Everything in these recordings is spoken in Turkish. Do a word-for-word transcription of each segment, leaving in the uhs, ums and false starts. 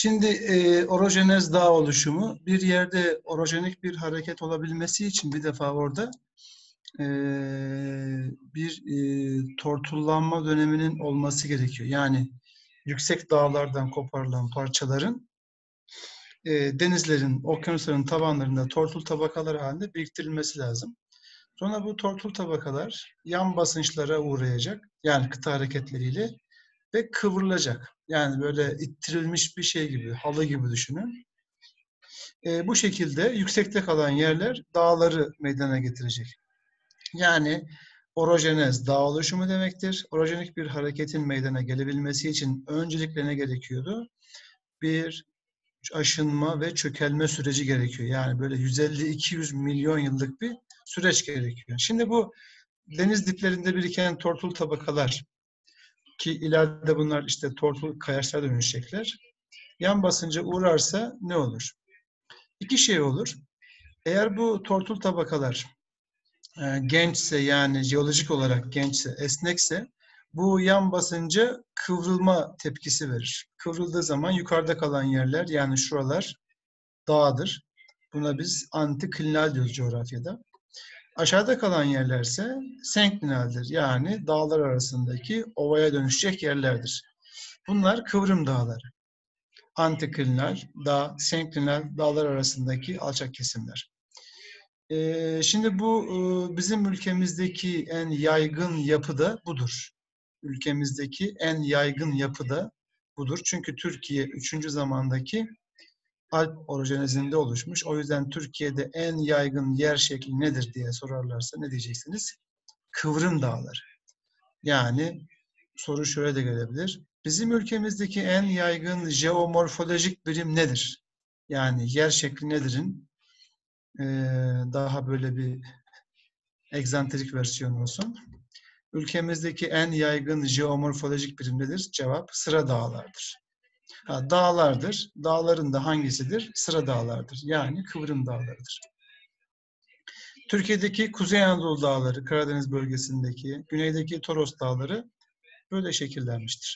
Şimdi e, orojenez dağ oluşumu bir yerde orojenik bir hareket olabilmesi için bir defa orada e, bir e, tortullanma döneminin olması gerekiyor. Yani yüksek dağlardan koparılan parçaların e, denizlerin, okyanusların tabanlarında tortul tabakalar halinde biriktirilmesi lazım. Sonra bu tortul tabakalar yan basınçlara uğrayacak. Yani kıta hareketleriyle ve kıvrılacak. Yani böyle ittirilmiş bir şey gibi, halı gibi düşünün. E, bu şekilde yüksekte kalan yerler dağları meydana getirecek. Yani orojenez dağ oluşumu demektir. Orojenik bir hareketin meydana gelebilmesi için öncelikle ne gerekiyordu? Bir aşınma ve çökelme süreci gerekiyor. Yani böyle yüz elli iki yüz milyon yıllık bir süreç gerekiyor. Şimdi bu deniz diplerinde biriken tortul tabakalar ki ileride bunlar işte tortul kayaçlara dönüşecekler. Yan basınca uğrarsa ne olur? İki şey olur. Eğer bu tortul tabakalar e, gençse yani jeolojik olarak gençse, esnekse bu yan basınca kıvrılma tepkisi verir. Kıvrıldığı zaman yukarıda kalan yerler yani şuralar dağdır. Buna biz antiklinal diyoruz coğrafyada. Aşağıda kalan yerlerse senklinaldir. Yani dağlar arasındaki ovaya dönüşecek yerlerdir. Bunlar kıvrım dağları. Antiklinal, dağ, senklinal dağlar arasındaki alçak kesimler. Ee, şimdi bu e, bizim ülkemizdeki en yaygın yapı da budur. Ülkemizdeki en yaygın yapı da budur. Çünkü Türkiye üçüncü zamandaki Alp orojenezinde oluşmuş. O yüzden Türkiye'de en yaygın yer şekli nedir diye sorarlarsa ne diyeceksiniz? Kıvrım dağları. Yani soru şöyle de gelebilir. Bizim ülkemizdeki en yaygın jeomorfolojik birim nedir? Yani yer şekli nedir'in e, daha böyle bir egzantrik versiyonu olsun. Ülkemizdeki en yaygın jeomorfolojik birim nedir? Cevap sıra dağlardır. Ha, dağlardır. Dağların da hangisidir? Sıra dağlardır. Yani kıvrım dağlarıdır. Türkiye'deki Kuzey Anadolu dağları, Karadeniz bölgesindeki, güneydeki Toros dağları böyle şekillenmiştir.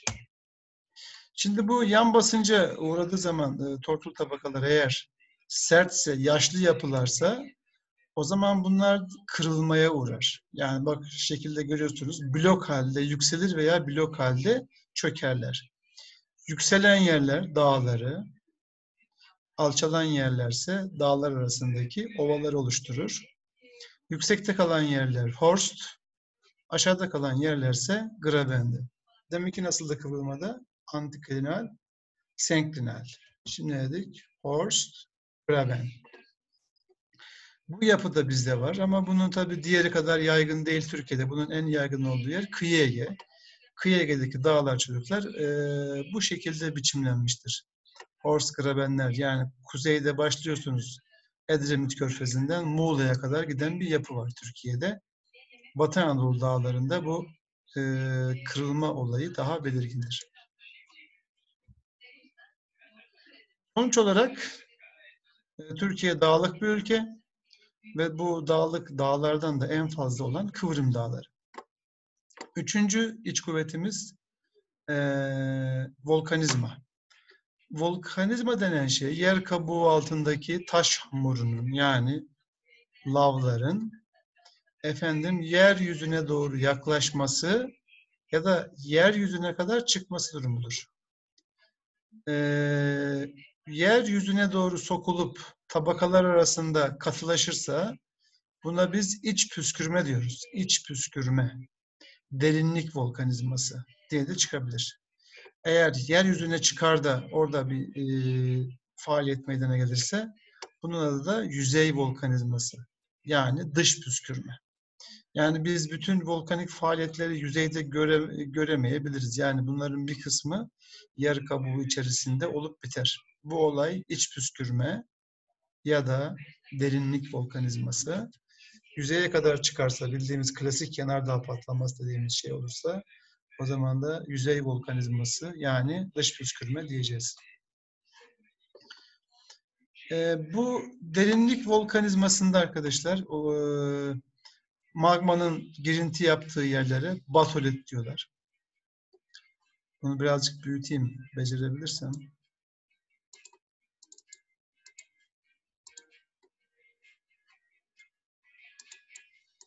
Şimdi bu yan basınca uğradığı zaman e, tortul tabakalar eğer sertse, yaşlı yapılarsa o zaman bunlar kırılmaya uğrar. Yani bak şekilde görüyorsunuz blok halde yükselir veya blok halde çökerler. Yükselen yerler dağları, alçalan yerlerse dağlar arasındaki ovaları oluşturur. Yüksekte kalan yerler horst, aşağıda kalan yerlerse grabendi. Demek ki nasıl da kıvrılmada? Antiklinal, senklinal. Şimdi ne dedik? Horst, graben. Bu yapı da bizde var ama bunun tabii diğeri kadar yaygın değil Türkiye'de. Bunun en yaygın olduğu yer Kıyı Ege. Kıyı Ege'deki dağlar çocuklar e, bu şekilde biçimlenmiştir. Horst grabenler yani kuzeyde başlıyorsunuz Edremit Körfezi'nden Muğla'ya kadar giden bir yapı var Türkiye'de. Batı Anadolu dağlarında bu e, kırılma olayı daha belirgindir. Sonuç olarak e, Türkiye dağlık bir ülke ve bu dağlık dağlardan da en fazla olan kıvrım dağları. Üçüncü iç kuvvetimiz e, volkanizma. Volkanizma denen şey yer kabuğu altındaki taş hamurunun yani lavların efendim yeryüzüne doğru yaklaşması ya da yeryüzüne kadar çıkması durumudur. Ee, yeryüzüne doğru sokulup tabakalar arasında katılaşırsa buna biz iç püskürme diyoruz. İç püskürme, derinlik volkanizması diye de çıkabilir. Eğer yeryüzüne çıkar da orada bir e, faaliyet meydana gelirse bunun adı da yüzey volkanizması. Yani dış püskürme. Yani biz bütün volkanik faaliyetleri yüzeyde göre, göremeyebiliriz. Yani bunların bir kısmı yer kabuğu içerisinde olup biter. Bu olay iç püskürme ya da derinlik volkanizması. Yüzeye kadar çıkarsa bildiğimiz klasik yanardağ patlaması dediğimiz şey olursa o zaman da yüzey volkanizması yani dış püskürme diyeceğiz. Ee, bu derinlik volkanizmasında arkadaşlar o, e, magmanın girinti yaptığı yerlere batolit diyorlar. Bunu birazcık büyüteyim becerebilirsem.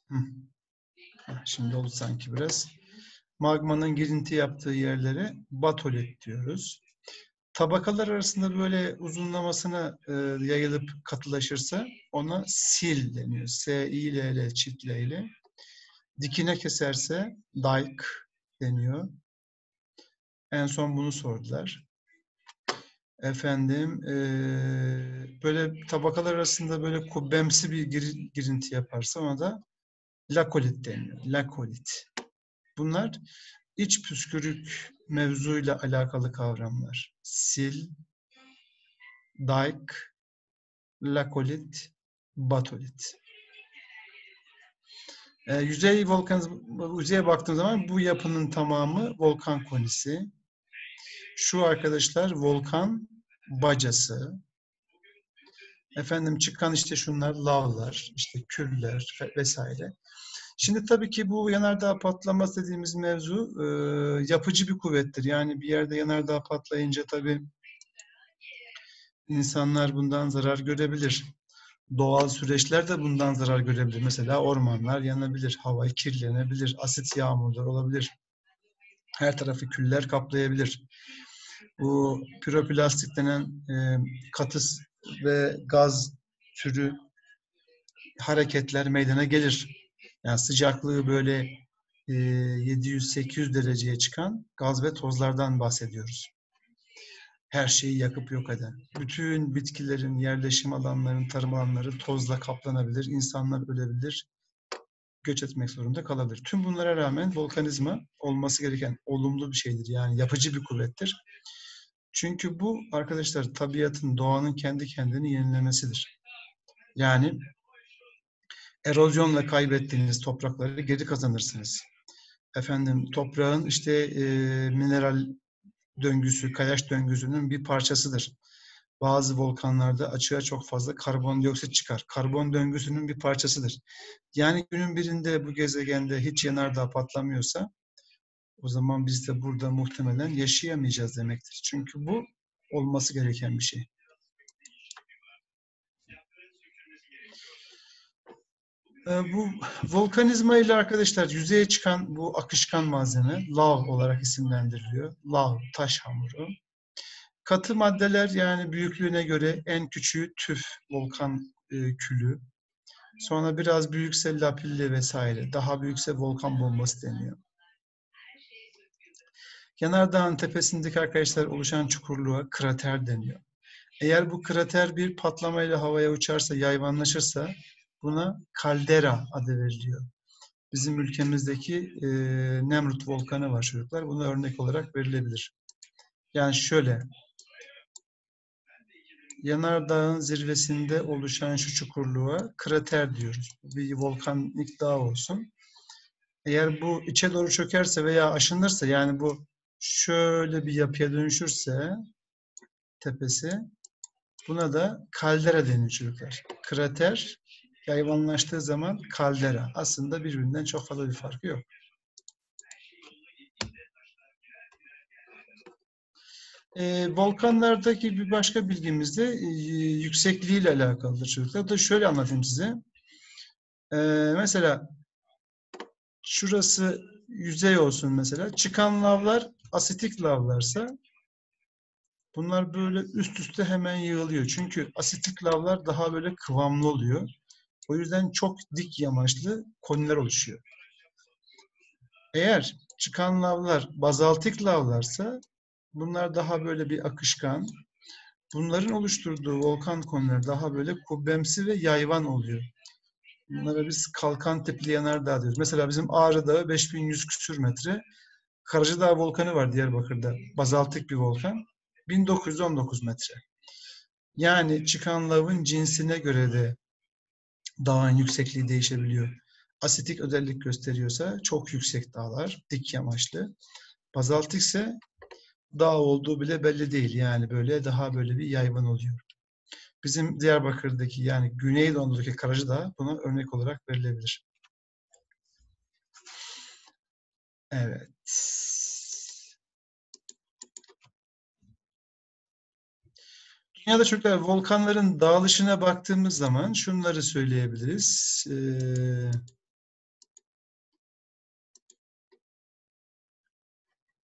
Hı. Şimdi oldu sanki biraz. Magmanın girinti yaptığı yerlere batolit diyoruz. Tabakalar arasında böyle uzunlamasına e, yayılıp katılaşırsa ona sil deniyor. S-I-L-L çift L ile. Dikine keserse dike deniyor. En son bunu sordular. Efendim e, böyle tabakalar arasında böyle kubbemsi bir gir- girinti yaparsa ona da lakolit deniyor. Lakolit. Bunlar iç püskürük mevzuyla alakalı kavramlar. Sil, dike, lakolit, batolit. E, yüzey volkan, yüzeye baktığım zaman bu yapının tamamı volkan konisi. Şu arkadaşlar volkan bacası. Efendim çıkan işte şunlar lavlar, işte küller vesaire. Şimdi tabii ki bu yanardağ patlaması dediğimiz mevzu e, yapıcı bir kuvvettir. Yani bir yerde yanardağ patlayınca tabii insanlar bundan zarar görebilir. Doğal süreçler de bundan zarar görebilir. Mesela ormanlar yanabilir, hava kirlenebilir, asit yağmurlar olabilir. Her tarafı küller kaplayabilir. Bu piroplastik denen e, katı ve gaz türü hareketler meydana gelir. Yani sıcaklığı böyle e, yedi yüz sekiz yüz dereceye çıkan gaz ve tozlardan bahsediyoruz. Her şeyi yakıp yok eden. Bütün bitkilerin, yerleşim alanlarının, tarım alanları tozla kaplanabilir. İnsanlar ölebilir, göç etmek zorunda kalabilir. Tüm bunlara rağmen volkanizma olması gereken olumlu bir şeydir. Yani yapıcı bir kuvvettir. Çünkü bu arkadaşlar tabiatın, doğanın kendi kendini yenilemesidir. Yani erozyonla kaybettiğiniz toprakları geri kazanırsınız. Efendim toprağın işte e, mineral döngüsü, kayaç döngüsünün bir parçasıdır. Bazı volkanlarda açığa çok fazla karbondioksit çıkar. Karbon döngüsünün bir parçasıdır. Yani günün birinde bu gezegende hiç yanardağ patlamıyorsa o zaman biz de burada muhtemelen yaşayamayacağız demektir. Çünkü bu olması gereken bir şey. Ee, bu volkanizma ile arkadaşlar yüzeye çıkan bu akışkan malzeme lav olarak isimlendiriliyor. Lav, taş hamuru. Katı maddeler yani büyüklüğüne göre en küçüğü tüf, volkan e, külü. Sonra biraz büyükse lapilli vesaire. Daha büyükse volkan bombası deniyor. Yanardağın tepesindeki arkadaşlar oluşan çukurluğa krater deniyor. Eğer bu krater bir patlamayla havaya uçarsa, yayvanlaşırsa buna kaldera adı veriliyor. Bizim ülkemizdeki e, Nemrut volkanı var çocuklar. Buna örnek olarak verilebilir. Yani şöyle, yanardağın zirvesinde oluşan şu çukurluğa krater diyoruz. Bir volkanik dağ olsun. Eğer bu içe doğru çökerse veya aşınırsa yani bu şöyle bir yapıya dönüşürse tepesi buna da kaldera deniyor çocuklar. Krater yayvanlaştığı zaman kaldera. Aslında birbirinden çok fazla bir farkı yok. E, volkanlardaki bir başka bilgimiz de e, yüksekliğiyle alakalıdır çocuklar. Da şöyle anlatayım size. E, mesela şurası yüzey olsun mesela. Çıkan lavlar asitik lavlarsa bunlar böyle üst üste hemen yığılıyor. Çünkü asitik lavlar daha böyle kıvamlı oluyor. O yüzden çok dik yamaçlı koniler oluşuyor. Eğer çıkan lavlar bazaltik lavlarsa bunlar daha böyle bir akışkan. Bunların oluşturduğu volkan konileri daha böyle kubbemsi ve yayvan oluyor. Bunlara biz kalkan tipli yanardağ diyoruz. Mesela bizim Ağrı Dağı beş bin yüz küsür metre. Karacadağ volkanı var Diyarbakır'da. Bazaltik bir volkan. bin dokuz yüz on dokuz metre. Yani çıkan lavın cinsine göre de dağın yüksekliği değişebiliyor. Asitik özellik gösteriyorsa çok yüksek dağlar, dik yamaçlı. Bazaltik ise dağ olduğu bile belli değil. Yani böyle daha böyle bir yayvan oluyor. Bizim Diyarbakır'daki yani Güneydoğu'daki Karacadağ buna örnek olarak verilebilir. Evet. Dünyada çocuklar volkanların dağılışına baktığımız zaman şunları söyleyebiliriz. Ee,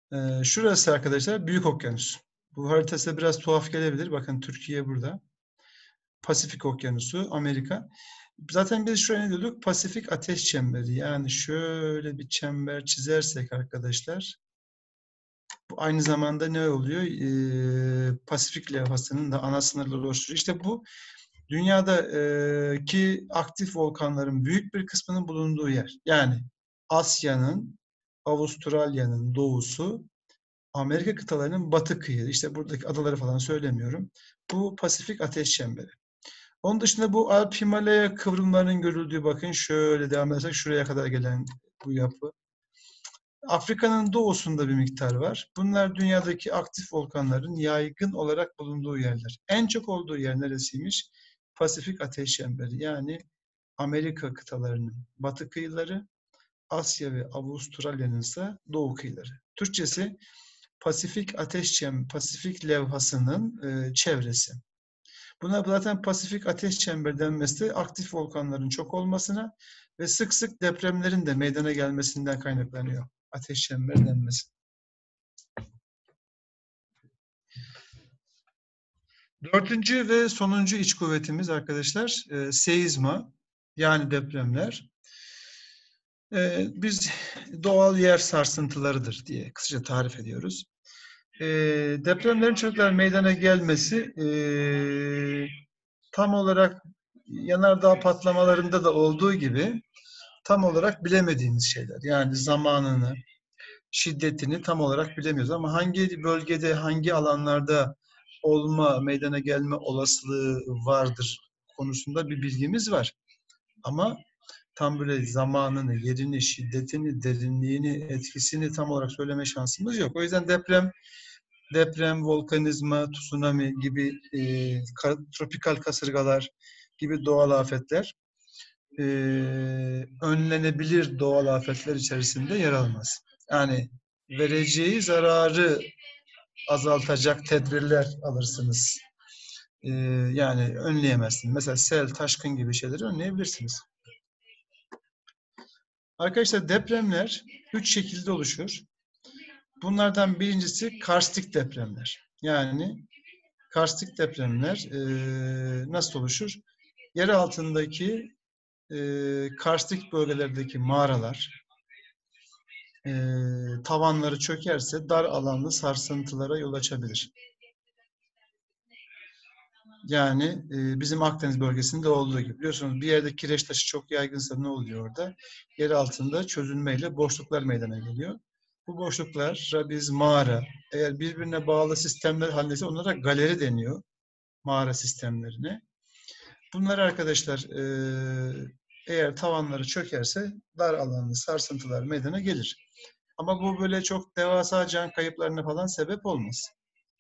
Ee, şurası arkadaşlar Büyük Okyanus. Bu haritası biraz tuhaf gelebilir. Bakın Türkiye burada. Pasifik Okyanusu, Amerika. Zaten biz şuraya ne diyorduk? Pasifik Ateş Çemberi. Yani şöyle bir çember çizersek arkadaşlar, bu aynı zamanda ne oluyor? Ee, Pasifik levhasının da ana sınırları oluşturuyor. İşte bu dünyadaki aktif volkanların büyük bir kısmının bulunduğu yer. Yani Asya'nın, Avustralya'nın doğusu, Amerika kıtalarının batı kıyı. İşte buradaki adaları falan söylemiyorum. Bu Pasifik Ateş Çemberi. Onun dışında bu Alp Himalaya kıvrımlarının görüldüğü, bakın şöyle devam edersek şuraya kadar gelen bu yapı. Afrika'nın doğusunda bir miktar var. Bunlar dünyadaki aktif volkanların yaygın olarak bulunduğu yerler. En çok olduğu yer neresiymiş? Pasifik Ateş Çemberi. Yani Amerika kıtalarının batı kıyıları, Asya ve Avustralya'nın ise doğu kıyıları. Türkçesi Pasifik Ateş Çemberi, Pasifik levhasının e, çevresi. Buna zaten Pasifik Ateş Çemberi denmesi de aktif volkanların çok olmasına ve sık sık depremlerin de meydana gelmesinden kaynaklanıyor. Ateş çemberi denmesi. Dördüncü ve sonuncu iç kuvvetimiz arkadaşlar e, seizma, yani depremler. E, biz doğal yer sarsıntılarıdır diye kısaca tarif ediyoruz. E, depremlerin çocuklar meydana gelmesi e, tam olarak yanardağ patlamalarında da olduğu gibi tam olarak bilemediğimiz şeyler. Yani zamanını, şiddetini tam olarak bilemiyoruz. Ama hangi bölgede, hangi alanlarda olma, meydana gelme olasılığı vardır konusunda bir bilgimiz var. Ama tam böyle zamanını, yerini, şiddetini, derinliğini, etkisini tam olarak söyleme şansımız yok. O yüzden deprem, deprem, volkanizma, tsunami gibi e, tropikal kasırgalar gibi doğal afetler e, önlenebilir doğal afetler içerisinde yer almaz. Yani vereceği zararı azaltacak tedbirler alırsınız. E, yani önleyemezsiniz. Mesela sel, taşkın gibi şeyleri önleyebilirsiniz. Arkadaşlar depremler üç şekilde oluşur. Bunlardan birincisi karstik depremler. Yani karstik depremler e, nasıl oluşur? Yer altındaki e, karstik bölgelerdeki mağaralar, e, tavanları çökerse dar alanlı sarsıntılara yol açabilir. Yani e, bizim Akdeniz bölgesinde olduğu gibi. Biliyorsunuz bir yerde kireç taşı çok yaygınsa ne oluyor orada? Yer altında çözülmeyle boşluklar meydana geliyor. Bu boşluklara biz mağara, eğer birbirine bağlı sistemler halindeyse onlara galeri deniyor. Mağara sistemlerine. Bunlar arkadaşlar e, eğer tavanları çökerse dar alanlı sarsıntılar meydana gelir. Ama bu böyle çok devasa can kayıplarına falan sebep olmaz.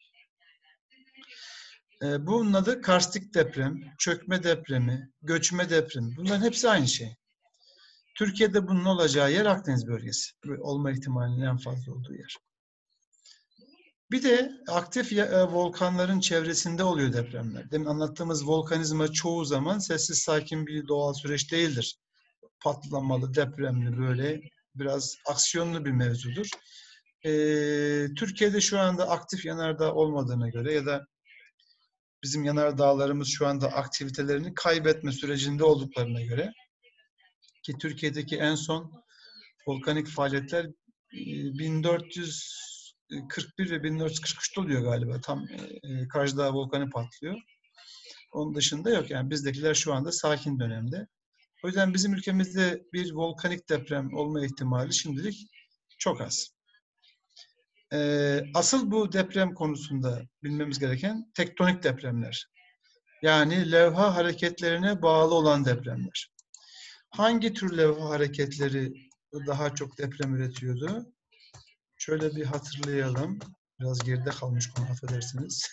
E, bunun adı karstik deprem, çökme depremi, göçme depremi. Bunların hepsi aynı şey. Türkiye'de bunun olacağı yer Akdeniz bölgesi. Böyle olma ihtimalinin en fazla olduğu yer. Bir de aktif e, volkanların çevresinde oluyor depremler. Demin anlattığımız volkanizma çoğu zaman sessiz sakin bir doğal süreç değildir. Patlamalı, depremli, böyle biraz aksiyonlu bir mevzudur. Ee, Türkiye'de şu anda aktif yanardağ olmadığına göre ya da bizim yanardağlarımız şu anda aktivitelerini kaybetme sürecinde olduklarına göre, ki Türkiye'deki en son volkanik faaliyetler bin dört yüz kırk bir ve bin dört yüz kırk üçte oluyor galiba. Tam e, Karşıdağ volkanı patlıyor. Onun dışında yok. Yani bizdekiler şu anda sakin dönemde. O yüzden bizim ülkemizde bir volkanik deprem olma ihtimali şimdilik çok az. Ee, asıl bu deprem konusunda bilmemiz gereken tektonik depremler. Yani levha hareketlerine bağlı olan depremler. Hangi tür levha hareketleri daha çok deprem üretiyordu? Şöyle bir hatırlayalım. Biraz geride kalmış konu, affedersiniz.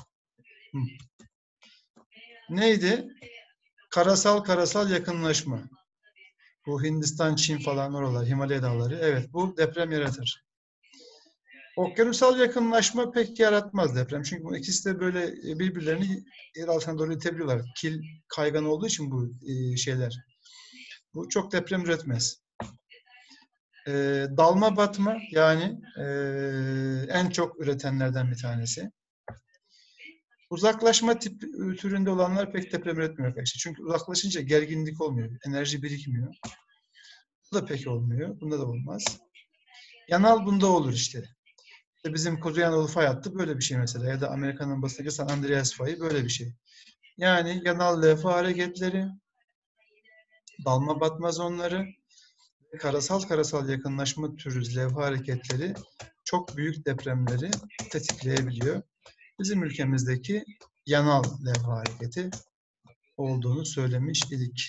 Neydi? Karasal karasal yakınlaşma. Bu Hindistan, Çin falan oralar, Himalaya dağları. Evet, bu deprem yaratır. Okyanusal yakınlaşma pek yaratmaz deprem. Çünkü bu ikisi de böyle birbirlerini yer altına doğru itebiliyorlar. Kil kaygan olduğu için bu şeyler. Bu çok deprem üretmez. e, dalma batma, yani e, en çok üretenlerden bir tanesi. Uzaklaşma tip türünde olanlar pek deprem üretmiyor arkadaşlar. Çünkü uzaklaşınca gerginlik olmuyor, enerji birikmiyor. Bu da pek olmuyor. Bunda da olmaz. Yanal bunda olur işte. İşte bizim Kuzey Anadolu fay hattı böyle bir şey mesela. Ya da Amerika'nın basındaki San Andreas fayı böyle bir şey. Yani yanal levha hareketleri, dalma batma zonları, karasal karasal yakınlaşma türü levha hareketleri çok büyük depremleri tetikleyebiliyor. Bizim ülkemizdeki yanal levha hareketi olduğunu söylemiş idik.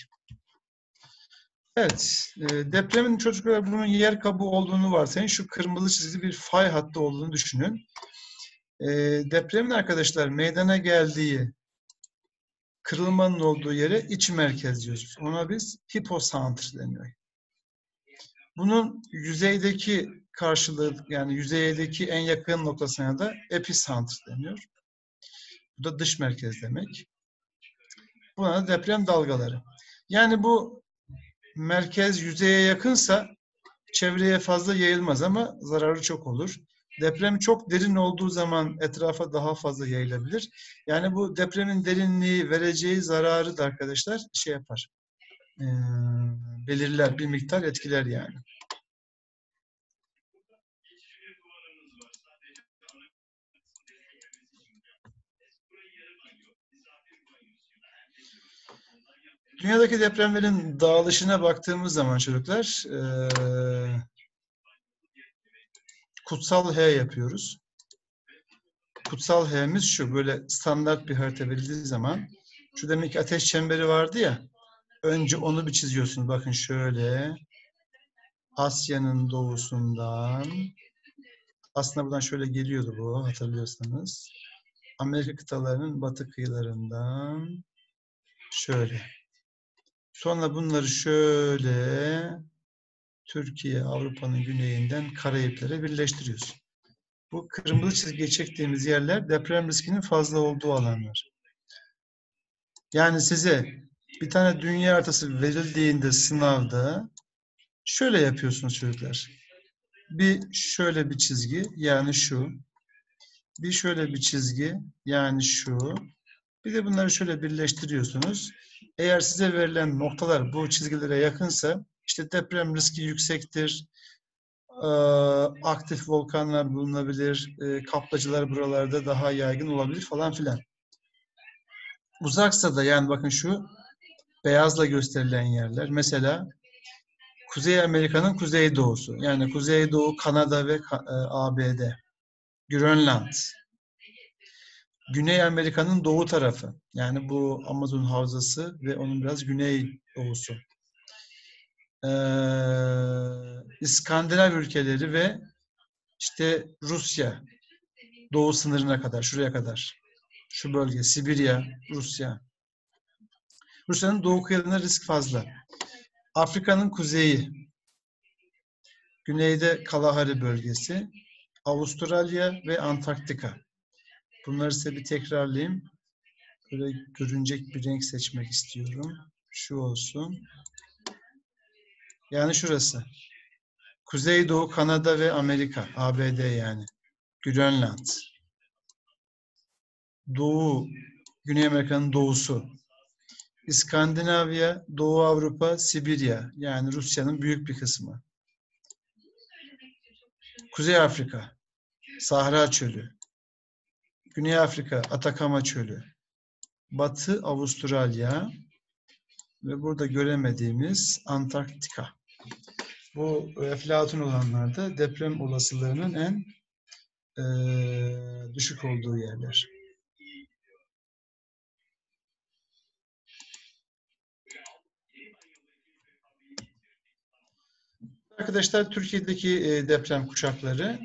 Evet, e, depremin çocuklar bunun yer kabuğu olduğunu varsayın. Şu kırmızı çizgili bir fay hattı olduğunu düşünün. E, depremin arkadaşlar meydana geldiği, kırılmanın olduğu yere iç merkez diyoruz. Ona biz hipocenter deniyor. Bunun yüzeydeki karşılığı, yani yüzeydeki en yakın noktasına da epicenter deniyor. Bu da dış merkez demek. Buna da deprem dalgaları. Yani bu merkez yüzeye yakınsa çevreye fazla yayılmaz ama zararı çok olur. Deprem çok derin olduğu zaman etrafa daha fazla yayılabilir. Yani bu depremin derinliği vereceği zararı da arkadaşlar şey yapar. E, belirler, bir miktar etkiler yani. Dünyadaki depremlerin dağılışına baktığımız zaman çocuklar e, kutsal H yapıyoruz. Kutsal H'miz şu, böyle standart bir harita verildiği zaman şu demek ki ateş çemberi vardı ya, önce onu bir çiziyorsunuz. Bakın şöyle Asya'nın doğusundan, aslında buradan şöyle geliyordu bu, hatırlıyorsanız. Amerika kıtalarının batı kıyılarından şöyle. Sonra bunları şöyle Türkiye, Avrupa'nın güneyinden Karayiplere birleştiriyoruz. Bu kırmızı çizgiye çektiğimiz yerler deprem riskinin fazla olduğu alanlar. Yani size bir tane dünya haritası verildiğinde sınavda şöyle yapıyorsunuz çocuklar. Bir şöyle bir çizgi, yani şu. Bir şöyle bir çizgi, yani şu. Bir de bunları şöyle birleştiriyorsunuz. Eğer size verilen noktalar bu çizgilere yakınsa işte deprem riski yüksektir, aktif volkanlar bulunabilir, kaplıcalar buralarda daha yaygın olabilir falan filan. Uzaksa da, yani bakın şu beyazla gösterilen yerler, mesela Kuzey Amerika'nın kuzeydoğusu, yani Kuzeydoğu Kanada ve A B D, Grönland, Güney Amerika'nın doğu tarafı, yani bu Amazon havzası ve onun biraz güney doğusu, ee, İskandinav ülkeleri ve işte Rusya, doğu sınırına kadar, şuraya kadar, şu bölge, Sibirya, Rusya. Rusya'nın doğu kıyılarında risk fazla. Afrika'nın kuzeyi, güneyde Kalahari bölgesi, Avustralya ve Antarktika. Bunları size bir tekrarlayayım. Böyle görünecek bir renk seçmek istiyorum. Şu olsun. Yani şurası. Kuzeydoğu Kanada ve Amerika, A B D yani. Grönland. Doğu, Güney Amerika'nın doğusu. İskandinavya, Doğu Avrupa, Sibirya, yani Rusya'nın büyük bir kısmı. Kuzey Afrika, Sahra Çölü. Güney Afrika, Atakama Çölü. Batı Avustralya ve burada göremediğimiz Antarktika. Bu eflatun olanlarda deprem olasılığının en e, düşük olduğu yerler. Arkadaşlar, Türkiye'deki e, deprem kuşakları.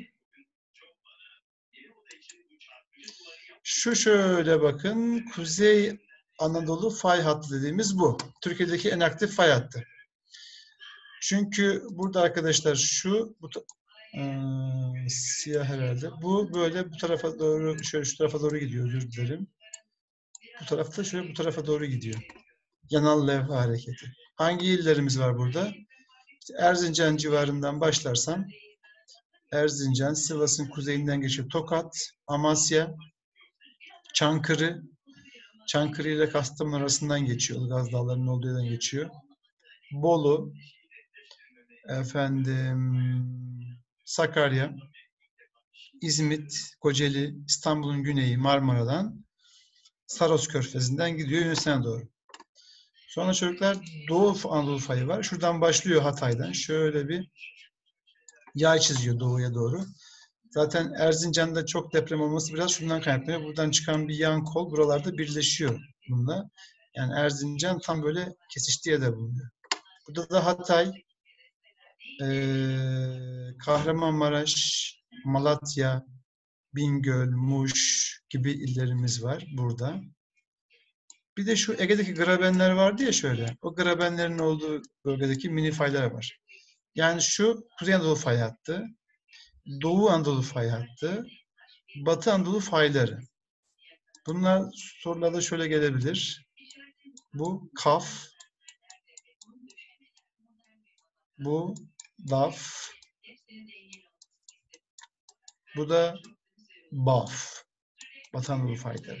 Şu şöyle bakın, Kuzey Anadolu fay hattı dediğimiz bu. Türkiye'deki en aktif fay hattı. Çünkü burada arkadaşlar şu, bu e, siyah herhalde. Bu böyle bu tarafa doğru, şöyle şu tarafa doğru gidiyor, özür dilerim. Bu tarafta şöyle bu tarafa doğru gidiyor. Yanal levha hareketi. Hangi illerimiz var burada? İşte Erzincan civarından başlarsam Erzincan, Sivas'ın kuzeyinden geçiyor. Tokat, Amasya, Çankırı, Çankırı ile Kastamonu arasından geçiyor. Ilgaz Dağları'nın olduğu yerden geçiyor. Bolu, efendim Sakarya, İzmit, Kocaeli, İstanbul'un güneyi Marmara'dan Saros Körfezi'nden gidiyor Yunanistan'a doğru. Sonra çocuklar Doğu Anadolu fayı var. Şuradan başlıyor Hatay'dan. Şöyle bir yay çiziyor doğuya doğru. Zaten Erzincan'da çok deprem olması biraz şundan kaynaklanıyor. Buradan çıkan bir yan kol buralarda birleşiyor bununla. Yani Erzincan tam böyle kesiştiği yerde bulunuyor. Burada da Hatay, ee, Kahramanmaraş, Malatya, Bingöl, Muş gibi illerimiz var burada. Bir de şu Ege'deki grabenler vardı ya şöyle. O grabenlerin olduğu bölgedeki mini faylar var. Yani şu Kuzey Anadolu fay hattı, Doğu Anadolu fay hattı, Batı Anadolu fayları. Bunlar sorularda şöyle gelebilir. Bu Kaf, bu Daf, bu da Baf. Batı Anadolu fayları.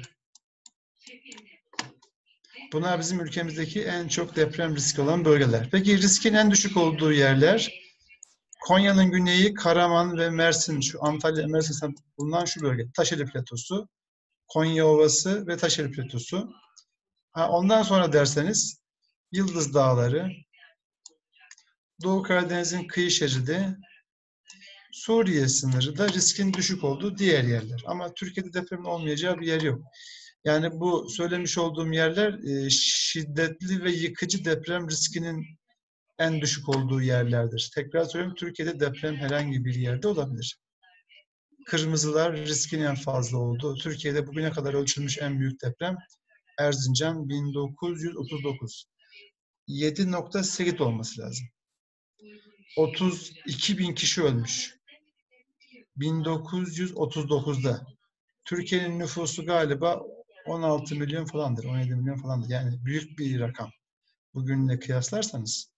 Bunlar bizim ülkemizdeki en çok deprem riski olan bölgeler. Peki riskin en düşük olduğu yerler? Konya'nın güneyi, Karaman ve Mersin, şu Antalya, Mersin bulunan şu bölge. Taşeli Platosu, Konya Ovası ve Taşeli Platosu. Ha, ondan sonra derseniz Yıldız Dağları, Doğu Karadeniz'in kıyı şeridi, Suriye sınırı da riskin düşük olduğu diğer yerler. Ama Türkiye'de depremin olmayacağı bir yer yok. Yani bu söylemiş olduğum yerler e, şiddetli ve yıkıcı deprem riskinin en düşük olduğu yerlerdir. Tekrar söylüyorum, Türkiye'de deprem herhangi bir yerde olabilir. Kırmızılar riskin en fazla olduğu. Türkiye'de bugüne kadar ölçülmüş en büyük deprem Erzincan bin dokuz yüz otuz dokuz. yedi nokta sekiz olması lazım. otuz iki bin kişi ölmüş. bin dokuz yüz otuz dokuzda. Türkiye'nin nüfusu galiba on altı milyon falandır, on yedi milyon falandır. Yani büyük bir rakam. Bugünle kıyaslarsanız.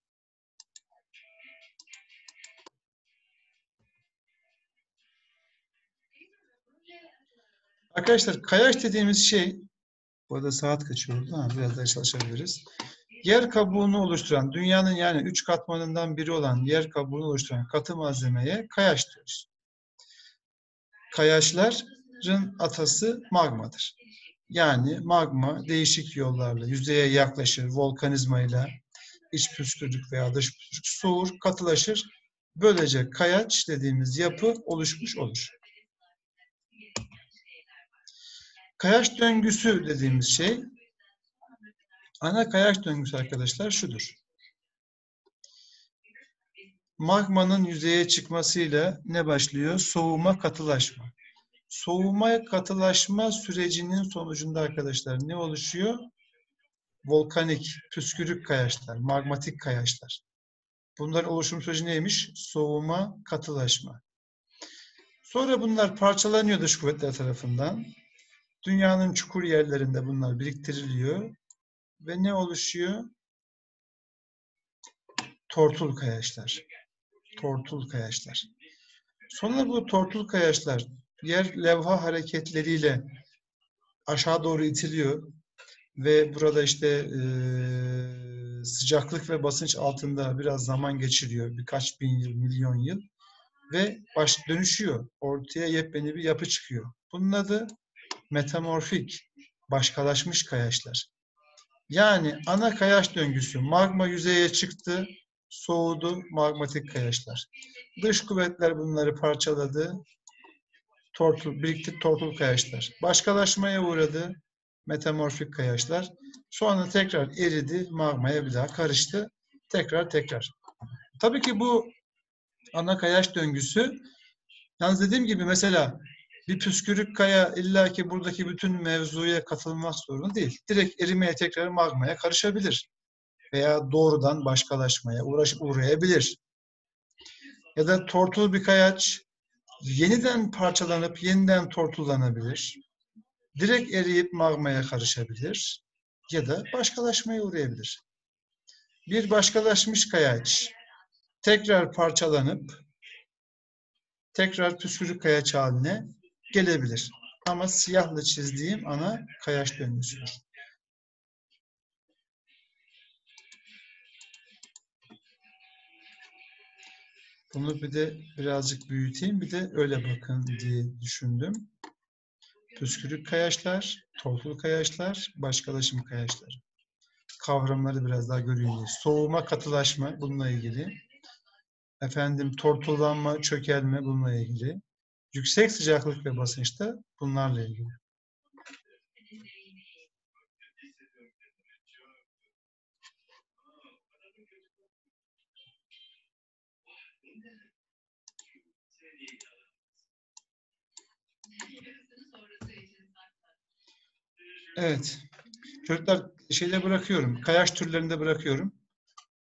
Arkadaşlar kayaç dediğimiz şey, bu arada saat kaçıyor? Ha, biraz daha çalışabiliriz. Yer kabuğunu oluşturan, dünyanın yani üç katmanından biri olan yer kabuğunu oluşturan katı malzemeye kayaç diyoruz. Kayaçların atası magmadır. Yani magma değişik yollarla yüzeye yaklaşır, volkanizmayla iç püskürtük veya dış püskürtük soğur, katılaşır. Böylece kayaç dediğimiz yapı oluşmuş olur. Kayaç döngüsü dediğimiz şey, ana kayaç döngüsü arkadaşlar şudur. Magmanın yüzeye çıkmasıyla ne başlıyor? Soğuma, katılaşma. Soğuma, katılaşma sürecinin sonucunda arkadaşlar ne oluşuyor? Volkanik, püskürük kayaçlar, magmatik kayaçlar. Bunların oluşum süreci neymiş? Soğuma, katılaşma. Sonra bunlar parçalanıyor dış kuvvetler tarafından. Dünyanın çukur yerlerinde bunlar biriktiriliyor. Ve ne oluşuyor? Tortul kayaçlar. Tortul kayaçlar. Sonra bu tortul kayaçlar yer levha hareketleriyle aşağı doğru itiliyor ve burada işte e, sıcaklık ve basınç altında biraz zaman geçiriyor. Birkaç bin yıl, milyon yıl ve baş dönüşüyor. Ortaya yepyeni bir yapı çıkıyor. Bunun adı metamorfik, başkalaşmış kayaçlar. Yani ana kayaç döngüsü, magma yüzeye çıktı, soğudu, magmatik kayaçlar. Dış kuvvetler bunları parçaladı, tortul, birikti tortul kayaçlar. Başkalaşmaya uğradı, metamorfik kayaçlar. Sonra tekrar eridi, magmaya bir daha karıştı. Tekrar tekrar. Tabii ki bu ana kayaç döngüsü, yalnız dediğim gibi mesela bir püskürük kaya illaki buradaki bütün mevzuya katılmak zorunda değil. Direkt erimeye tekrar magmaya karışabilir. Veya doğrudan başkalaşmaya uğraş, uğrayabilir. Ya da tortul bir kayaç yeniden parçalanıp yeniden tortullanabilir. Direkt eriyip magmaya karışabilir. Ya da başkalaşmaya uğrayabilir. Bir başkalaşmış kayaç tekrar parçalanıp tekrar püskürük kayaç haline gelebilir. Ama siyahla çizdiğim ana kayaç döngüsüdür. Bunu bir de birazcık büyüteyim, bir de öyle bakın diye düşündüm. Püskürük kayaçlar, tortul kayaçlar, başkalaşım kayaçları. Kavramları biraz daha göreyim diye. Soğuma, katılaşma bununla ilgili. Efendim tortullanma, çökelme bununla ilgili. Yüksek sıcaklık ve basınçta bunlarla ilgili. Evet. Çocuklar şeyle bırakıyorum. Kayaç türlerinde bırakıyorum.